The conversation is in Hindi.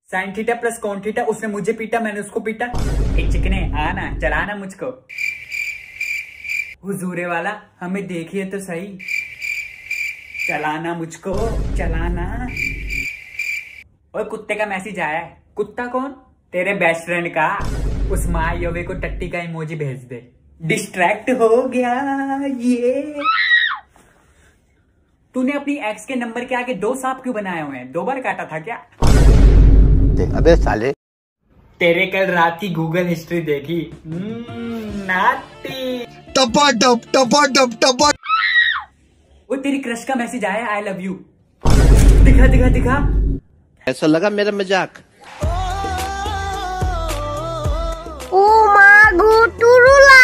Sign theta plus cos theta, उसने मुझे पीटा, मैंने उसको पीटा। एक चिकने आना चलाना मुझको। हुजूरे वाला हमें देखिए तो सही, चलाना मुझको चलाना। और कुत्ते का मैसेज आया है। कुत्ता कौन? तेरे बेस्ट फ्रेंड का। उस माँ योवे को टट्टी का इमोजी भेज दे। डिस्ट्रैक्ट हो गया ये। तूने अपनी एक्स के नंबर के आगे 2 सांप क्यों बनाए हुए हैं? 2 बार काटा था क्या? अबे साले। तेरे कल रात की गूगल हिस्ट्री देखी। नाटी। टपाटप टपाटप टपा। वो तेरी क्रश का मैसेज आया, आई लव यू। दिखा दिखा दिखा। ऐसा लगा मेरा मजाक। ओ माँ गो टुरुला।